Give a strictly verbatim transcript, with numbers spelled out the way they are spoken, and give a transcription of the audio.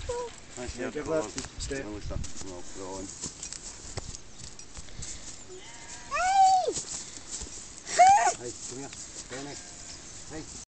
Nice Yeah, job, give Paul. that, stay. Now we stop the smoke going. Hey, come here. Very nice. Hey.